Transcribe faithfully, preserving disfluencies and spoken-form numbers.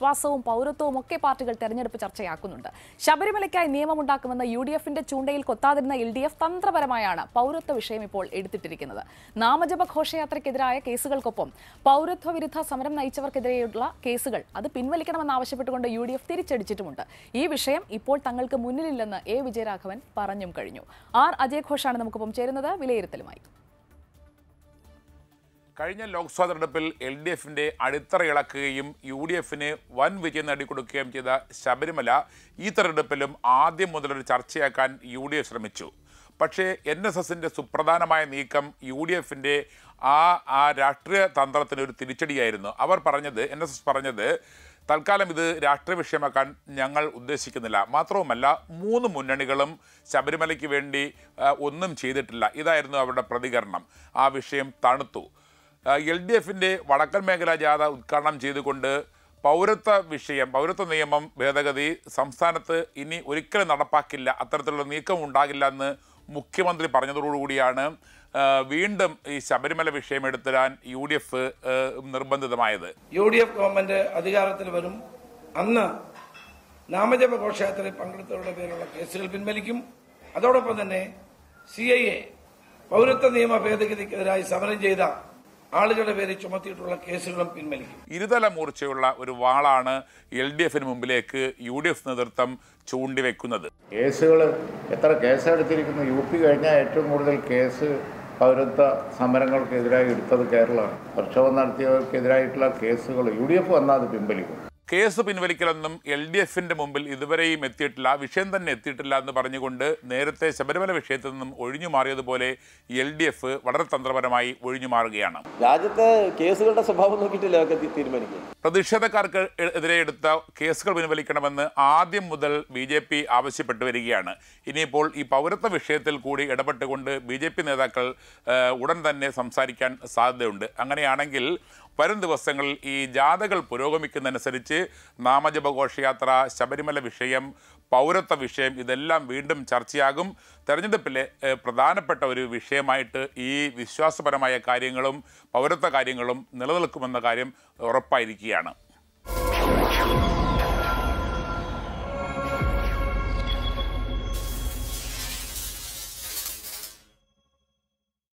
വിശ്വാസവും പൗരത്വവും ഒക്കെ പാർട്ടികൾ തെരഞ്ഞെടുപ്പ് ചർച്ചയാക്കുന്നുണ്ട്. ശബരിമലയ്ക്കായി നിയമമുണ്ടാക്കുമെന്ന യു ഡി എഫിന്റെ ചൂണ്ടയിൽ കൊത്താതിരുന്ന എൽ ഡി എഫ് തന്ത്രപരമായാണ് പൗരത്വ വിഷയം ഇപ്പോൾ എടുത്തിട്ടിരിക്കുന്നത്. നാമജപ ഘോഷയാത്രയ്ക്കെതിരായ കേസുകൾക്കൊപ്പം പൗരത്വ വിരുദ്ധ സമരം നയിച്ചവർക്കെതിരെയുള്ള കേസുകൾ അത് പിൻവലിക്കണമെന്നാവശ്യപ്പെട്ടുകൊണ്ട് യു ഡി എഫ് തിരിച്ചടിച്ചിട്ടുമുണ്ട്. ഈ വിഷയം ഇപ്പോൾ തങ്ങൾക്ക് മുന്നിലില്ലെന്ന് എ വിജയരാഘവൻ പറഞ്ഞും കഴിഞ്ഞു. ആർ അജയ് ഘോഷാണ് നമുക്കൊപ്പം ചേരുന്നത് വിലയിരുത്തലുമായി. കഴിഞ്ഞ ലോക്സഭാ തെരഞ്ഞെടുപ്പിൽ എൽ ഡി എഫിന്റെ അടിത്തറ ഇളക്കുകയും യു ഡി എഫിന് വൻ വിജയം നേടിക്കൊടുക്കുകയും ചെയ്ത ശബരിമല ഈ തെരഞ്ഞെടുപ്പിലും ആദ്യം മുതലൊരു ചർച്ചയാക്കാൻ യു ഡി എഫ് ശ്രമിച്ചു. പക്ഷേ എൻ എസ് എസിന്റെ സുപ്രധാനമായ നീക്കം യു ഡി എഫിന്റെ ആ ആ രാഷ്ട്രീയ തന്ത്രത്തിന് ഒരു തിരിച്ചടിയായിരുന്നു. അവർ പറഞ്ഞത് എൻ എസ് എസ് പറഞ്ഞത് തൽക്കാലം ഇത് രാഷ്ട്രീയ വിഷയമാക്കാൻ ഞങ്ങൾ ഉദ്ദേശിക്കുന്നില്ല. മാത്രവുമല്ല മൂന്ന് മുന്നണികളും ശബരിമലയ്ക്ക് വേണ്ടി ഒന്നും ചെയ്തിട്ടില്ല. ഇതായിരുന്നു അവരുടെ പ്രതികരണം. ആ വിഷയം തണുത്തു. എൽ ഡി എഫിൻ്റെ വടക്കൻ മേഖലാ ജാഥ ഉദ്ഘാടനം ചെയ്തുകൊണ്ട് പൗരത്വ വിഷയം പൗരത്വ നിയമം ഭേദഗതി സംസ്ഥാനത്ത് ഇനി ഒരിക്കലും നടപ്പാക്കില്ല, അത്തരത്തിലുള്ള നീക്കം ഉണ്ടാകില്ല എന്ന് മുഖ്യമന്ത്രി പറഞ്ഞതോടുകൂടിയാണ് വീണ്ടും ഈ ശബരിമല വിഷയം എടുത്തിടാൻ യു ഡി എഫ് നിർബന്ധിതമായത്. യു ഡി എഫ് ഗവൺമെന്റ് അധികാരത്തിൽ വരും അന്ന് നാമജപ ഘോഷയാത്രയിൽ പങ്കെടുത്തവരുടെ പേരുള്ള കേസുകൾ പിൻവലിക്കും. അതോടൊപ്പം തന്നെ സി ഐ എ പൗരത്വ നിയമ ഭേദഗതിക്കെതിരായി സമരം ചെയ്ത ആളുകളുടെ പേര് ചുമത്തിയിട്ടുള്ള കേസുകളും പിൻവലിക്കും. ഇരുതല മൂർച്ചയുള്ള ഒരു വാളാണ് എൽ ഡി എഫിന് മുമ്പിലേക്ക് യു ഡി എഫ് നേതൃത്വം ചൂണ്ടിവെക്കുന്നത്. കേസുകൾ എത്ര കേസെടുത്തിരിക്കുന്നു? യു പി കഴിഞ്ഞാൽ ഏറ്റവും കൂടുതൽ കേസ് പൗരത്വ സമരങ്ങൾക്കെതിരായി എടുത്തത് കേരളമാണ്. പ്രക്ഷോഭം നടത്തിയവർക്കെതിരായിട്ടുള്ള കേസുകൾ യു ഡി എഫ് വന്നാൽ അത് പിൻവലിക്കും. കേസ് പിൻവലിക്കലൊന്നും എൽ ഡി എഫിന്റെ മുമ്പിൽ ഇതുവരെയും എത്തിയിട്ടില്ല, വിഷയം തന്നെ എത്തിയിട്ടില്ല എന്ന് പറഞ്ഞുകൊണ്ട് നേരത്തെ ശബരിമല വിഷയത്തിൽ നിന്നും ഒഴിഞ്ഞു മാറിയതുപോലെ എൽ ഡി എഫ് വളരെ തന്ത്രപരമായി ഒഴിഞ്ഞു മാറുകയാണ്. രാജ്യത്തെ കേസുകളുടെ സ്വഭാവം നോക്കിയിട്ടില്ല തീരുമാനിക്കും. പ്രതിഷേധക്കാർക്ക് എതിരെ എടുത്ത കേസുകൾ പിൻവലിക്കണമെന്ന് ആദ്യം മുതൽ ബി ജെ പി ആവശ്യപ്പെട്ടു വരികയാണ്. ഇനിയിപ്പോൾ ഈ പൗരത്വ വിഷയത്തിൽ കൂടി ഇടപെട്ടുകൊണ്ട് ബി ജെ പി നേതാക്കൾ ഉടൻ തന്നെ സംസാരിക്കാൻ സാധ്യതയുണ്ട്. അങ്ങനെയാണെങ്കിൽ വരും ദിവസങ്ങളിൽ ഈ ജാഥകൾ പുരോഗമിക്കുന്നതനുസരിച്ച് നാമജപ ഘോഷയാത്ര, ശബരിമല വിഷയം, പൗരത്വ വിഷയം ഇതെല്ലാം വീണ്ടും ചർച്ചയാകും. തെരഞ്ഞെടുപ്പിലെ പ്രധാനപ്പെട്ട ഒരു വിഷയമായിട്ട് ഈ വിശ്വാസപരമായ കാര്യങ്ങളും പൗരത്വ കാര്യങ്ങളും നിലനിൽക്കുമെന്ന കാര്യം ഉറപ്പായിരിക്കുകയാണ്.